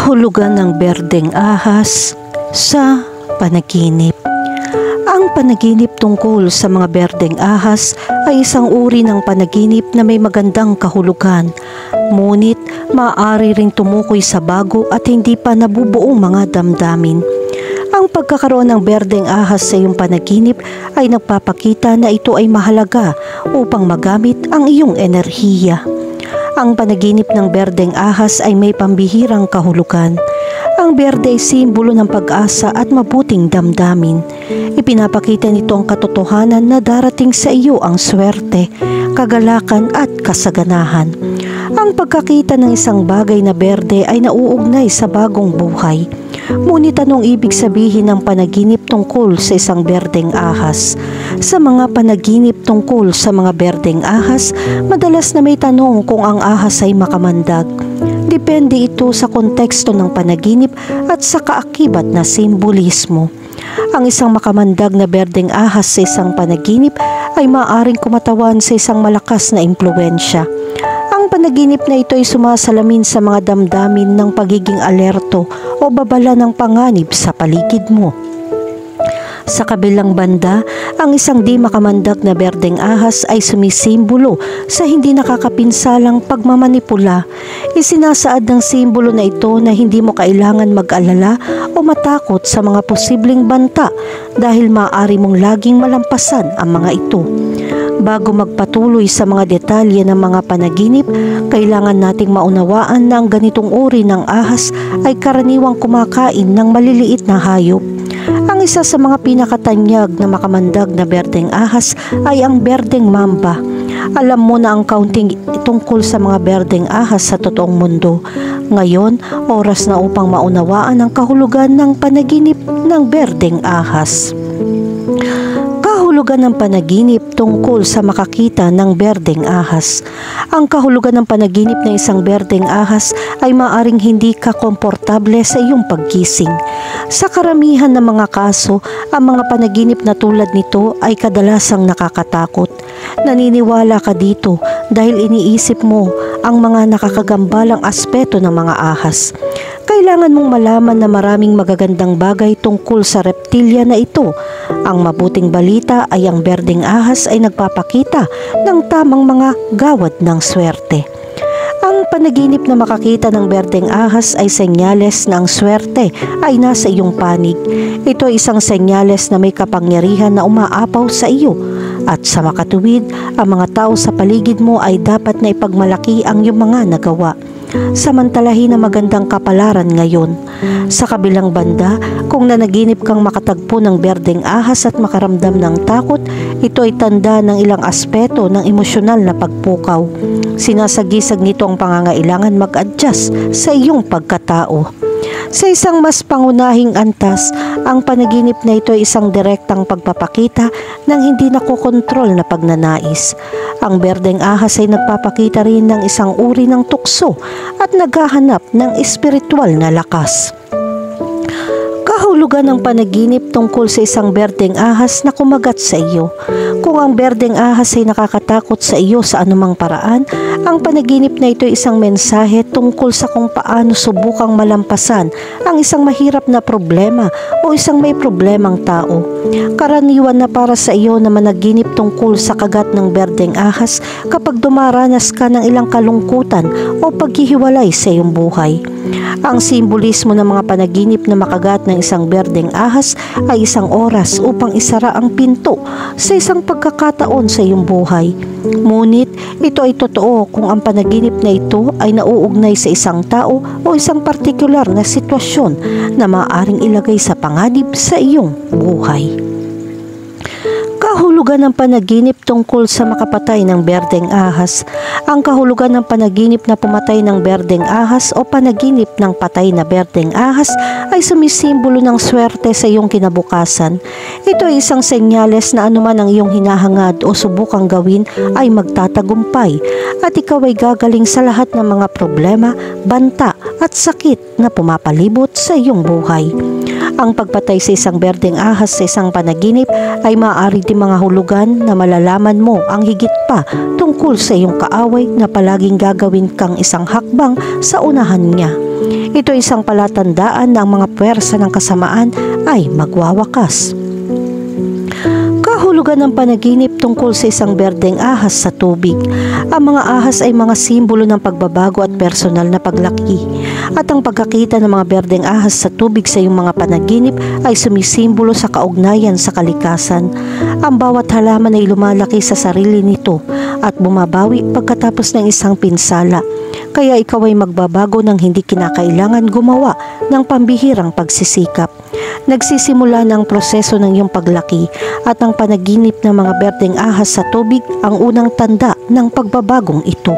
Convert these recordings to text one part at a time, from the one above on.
Kahulugan ng berdeng ahas sa panaginip. Ang panaginip tungkol sa mga berdeng ahas ay isang uri ng panaginip na may magandang kahulugan, ngunit maaari ring tumukoy sa bago at hindi pa nabubuong mga damdamin. Ang pagkakaroon ng berdeng ahas sa iyong panaginip ay nagpapakita na ito ay mahalaga upang magamit ang iyong enerhiya. Ang panaginip ng berdeng ahas ay may pambihirang kahulugan. Ang berde ay simbolo ng pag-asa at mabuting damdamin. Ipinapakita nito ang katotohanan na darating sa iyo ang swerte, kagalakan at kasaganahan. Ang pagkakita ng isang bagay na berde ay nauugnay sa bagong buhay. Ngunit anong ibig sabihin ng panaginip tungkol sa isang berdeng ahas? Sa mga panaginip tungkol sa mga berdeng ahas, madalas na may tanong kung ang ahas ay makamandag. Depende ito sa konteksto ng panaginip at sa kaakibat na simbolismo. Ang isang makamandag na berdeng ahas sa isang panaginip ay maaaring kumatawan sa isang malakas na impluwensya. Ang panaginip na ito ay sumasalamin sa mga damdamin ng pagiging alerto o babala ng panganib sa paligid mo. Sa kabilang banda, ang isang di makamandag na berdeng ahas ay sumisimbolo sa hindi nakakapinsalang pagmamanipula. Isinasaad ng simbolo na ito na hindi mo kailangan mag-alala o matakot sa mga posibleng banta dahil maaari mong laging malampasan ang mga ito. Bago magpatuloy sa mga detalye ng mga panaginip, kailangan nating maunawaan na ang ganitong uri ng ahas ay karaniwang kumakain ng maliliit na hayop. Ang isa sa mga pinakatanyag na makamandag na berdeng ahas ay ang berdeng mamba. Alam mo na ang kaunting tungkol sa mga berdeng ahas sa totoong mundo. Ngayon, oras na upang maunawaan ang kahulugan ng panaginip ng berdeng ahas. Kahulugan ng panaginip tungkol sa makakita ng berdeng ahas. Ang kahulugan ng panaginip ng isang berdeng ahas ay maaring hindi ka komportable sa iyong paggising. Sa karamihan ng mga kaso, ang mga panaginip na tulad nito ay kadalasang nakakatakot. Naniniwala ka dito dahil iniisip mo ang mga nakakagambalang aspeto ng mga ahas. Kailangan mong malaman na maraming magagandang bagay tungkol sa reptilya na ito. Ang mabuting balita ay ang berdeng ahas ay nagpapakita ng tamang mga gawad ng swerte. Ang panaginip na makakita ng berdeng ahas ay senyales na ang swerte ay nasa iyong panig. Ito ay isang senyales na may kapangyarihan na umaapaw sa iyo. At sa makatuwid, ang mga tao sa paligid mo ay dapat na ipagmalaki ang iyong mga nagawa. Samantalahin na magandang kapalaran ngayon. Sa kabilang banda, kung nanaginip kang makatagpo ng berdeng ahas at makaramdam ng takot, ito ay tanda ng ilang aspeto ng emosyonal na pagpukaw. Sinasagisag nito ang pangangailangan mag-adjust sa iyong pagkatao. Sa isang mas pangunahing antas, ang panaginip na ito ay isang direktang pagpapakita ng hindi nakokontrol na pagnanais. Ang berdeng ahas ay nagpapakita rin ng isang uri ng tukso at naghahanap ng espiritual na lakas. Kahulugan ng panaginip tungkol sa isang berdeng ahas na kumagat sa iyo. Kung ang berdeng ahas ay nakakatakot sa iyo sa anumang paraan, ang panaginip na ito ay isang mensahe tungkol sa kung paano subukang malampasan ang isang mahirap na problema o isang may problemang tao. Karaniwan na para sa iyo na managinip tungkol sa kagat ng berdeng ahas kapag dumaranas ka ng ilang kalungkutan o paghihiwalay sa iyong buhay. Ang simbolismo ng mga panaginip na makagat ng isang berdeng ahas ay isang oras upang isara ang pinto sa isang pagkakataon sa iyong buhay. Ngunit ito ay totoo kung ang panaginip na ito ay nauugnay sa isang tao o isang partikular na sitwasyon na maaaring ilagay sa panganib sa iyong buhay. Kahulugan ng panaginip tungkol sa makapatay ng berdeng ahas. Ang kahulugan ng panaginip na pumatay ng berdeng ahas o panaginip ng patay na berdeng ahas ay sumisimbolo ng swerte sa iyong kinabukasan. Ito ay isang senyales na anuman ang iyong hinahangad o subukang gawin ay magtatagumpay at ikaw ay gagaling sa lahat ng mga problema, banta at sakit na pumapalibot sa iyong buhay. Ang pagpatay sa isang berdeng ahas sa isang panaginip ay maaari din mga hulugan na malalaman mo ang higit pa tungkol sa iyong kaaway na palaging gagawin kang isang hakbang sa unahan niya. Ito ay isang palatandaan na ang mga puwersa ng kasamaan ay magwawakas. Kahulugan ng panaginip tungkol sa isang berdeng ahas sa tubig. Ang mga ahas ay mga simbolo ng pagbabago at personal na paglaki. At ang pagkakita ng mga berdeng ahas sa tubig sa iyong mga panaginip ay sumisimbolo sa kaugnayan sa kalikasan. Ang bawat halaman ay lumalaki sa sarili nito at bumabawi pagkatapos ng isang pinsala. Kaya ikaw ay magbabago nang hindi kinakailangan gumawa ng pambihirang pagsisikap. Nagsisimula ng proseso ng iyong paglaki at ang panaginip ng mga berdeng ahas sa tubig ang unang tanda ng pagbabagong ito.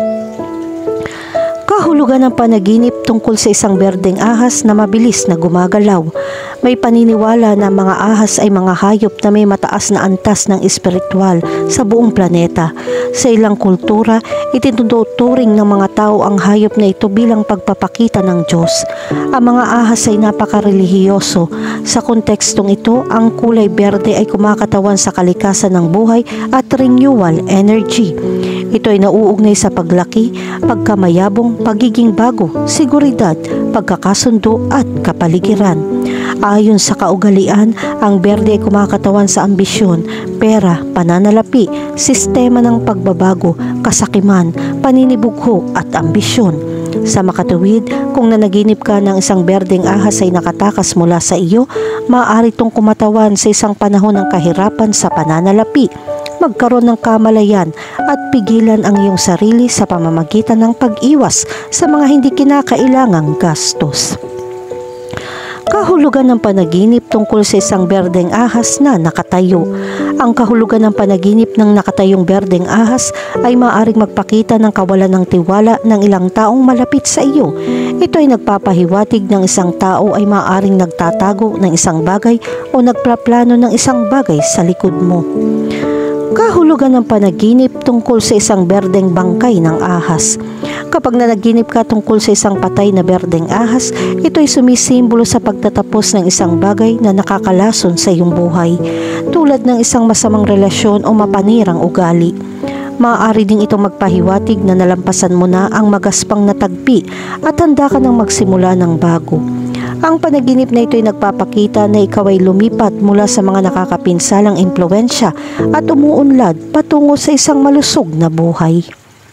Kahulugan ng panaginip tungkol sa isang berdeng ahas na mabilis na gumagalaw. May paniniwala na mga ahas ay mga hayop na may mataas na antas ng espiritual sa buong planeta. Sa ilang kultura, itinuturing ng mga tao ang hayop na ito bilang pagpapakita ng Diyos. Ang mga ahas ay napakarelihiyoso. Sa kontekstong ito, ang kulay berde ay kumakatawan sa kalikasan ng buhay at renewal energy. Ito ay nauugnay sa paglaki, pagkamayabong, pagiging bago, seguridad, pagkakasundo at kapaligiran. Ayon sa kaugalian, ang berde ay kumakatawan sa ambisyon, pera, pananalapi, sistema ng pagbabago, kasakiman, paninibugho at ambisyon. Sa makatuwid, kung nanaginip ka ng isang berdeng ahas ay nakatakas mula sa iyo, maaari itong kumatawan sa isang panahon ng kahirapan sa pananalapi, magkaroon ng kamalayan at pigilan ang iyong sarili sa pamamagitan ng pag-iwas sa mga hindi kinakailangang gastos. Kahulugan ng panaginip tungkol sa isang berdeng ahas na nakatayo. Ang kahulugan ng panaginip ng nakatayong berdeng ahas ay maaaring magpakita ng kawalan ng tiwala ng ilang taong malapit sa iyo. Ito ay nagpapahiwatig ng isang tao ay maaaring nagtatago ng isang bagay o nagplaplano ng isang bagay sa likod mo. Kahulugan ng panaginip tungkol sa isang berdeng bangkay ng ahas. Kapag nanaginip ka tungkol sa isang patay na berdeng ahas, ito ay sumisimbolo sa pagtatapos ng isang bagay na nakakalason sa iyong buhay, tulad ng isang masamang relasyon o mapanirang ugali. Maaari ding itong magpahiwatig na nalampasan mo na ang magaspang na tagpi at handa ka nang magsimula ng bago. Ang panaginip na ito ay nagpapakita na ikaw ay lumipat mula sa mga nakakapinsalang impluwensya at umuunlad patungo sa isang malusog na buhay.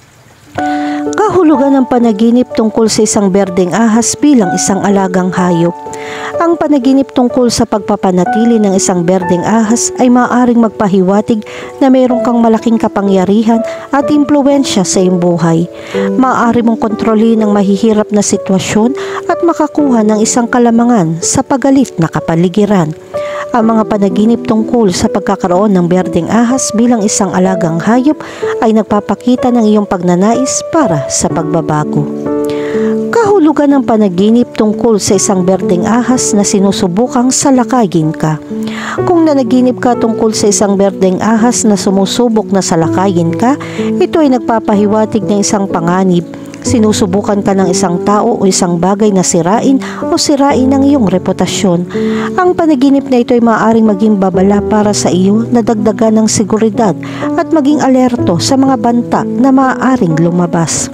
Kahulugan ng panaginip tungkol sa isang berdeng ahas bilang isang alagang hayop. Ang panaginip tungkol sa pagpapanatili ng isang berdeng ahas ay maaaring magpahiwatig na mayroon kang malaking kapangyarihan at impluwensya sa iyong buhay. Maaari mong kontrolin ang mahihirap na sitwasyon at makakuha ng isang kalamangan sa pagalit na kapaligiran. Ang mga panaginip tungkol sa pagkakaroon ng berdeng ahas bilang isang alagang hayop ay nagpapakita ng iyong pagnanais para sa pagbabago. Kahulugan ng panaginip tungkol sa isang berdeng ahas na sinusubukang salakayin ka. Kung nanaginip ka tungkol sa isang berdeng ahas na sumusubok na salakayin ka, ito ay nagpapahiwatig ng isang panganib. Sinusubukan ka ng isang tao o isang bagay na sirain o sirain ang iyong reputasyon. Ang panaginip na ito ay maaaring maging babala para sa iyo na dagdagan ng seguridad at maging alerto sa mga banta na maaaring lumabas.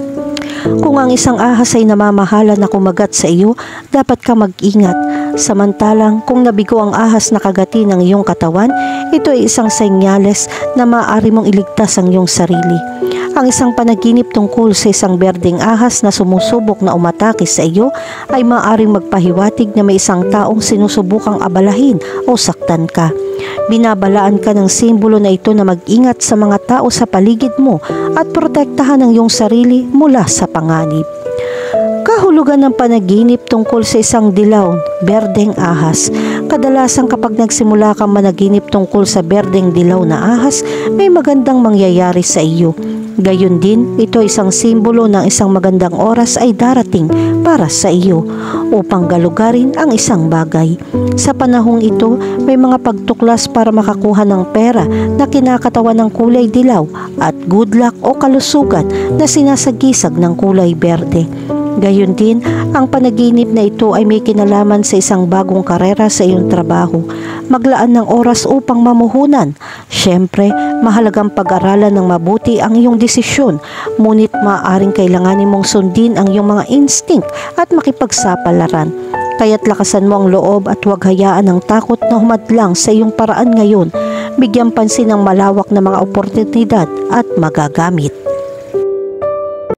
Kung ang isang ahas ay namamahala na kumagat sa iyo, dapat ka mag-ingat. Samantalang kung nabigo ang ahas na kagati ng iyong katawan, ito ay isang senyales na maaari mong iligtas ang iyong sarili. Ang isang panaginip tungkol sa isang berdeng ahas na sumusubok na umatake sa iyo ay maaaring magpahiwatig na may isang taong sinusubukang abalahin o saktan ka. Binabalaan ka ng simbolo na ito na mag-ingat sa mga tao sa paligid mo at protektahan ang iyong sarili mula sa panganib. Kahulugan ng panaginip tungkol sa isang dilaw, berdeng ahas. Kadalasan kapag nagsimula kang managinip tungkol sa berdeng dilaw na ahas, may magandang mangyayari sa iyo. Gayon din, ito isang simbolo ng isang magandang oras ay darating para sa iyo upang galugarin ang isang bagay. Sa panahong ito, may mga pagtuklas para makakuha ng pera na kinakatawan ng kulay dilaw at good luck o kalusugan na sinasagisag ng kulay berde. Gayon din, ang panaginip na ito ay may kinalaman sa isang bagong karera sa iyong trabaho. Maglaan ng oras upang mamuhunan. Siyempre, mahalagang pag-aralan ng mabuti ang iyong desisyon, ngunit maaaring kailanganin mong sundin ang iyong mga instinct at makipagsapalaran. Kaya't lakasan mo ang loob at huwag hayaan ang takot na humadlang sa iyong paraan ngayon. Bigyan pansin ng malawak na mga oportunidad at magagamit.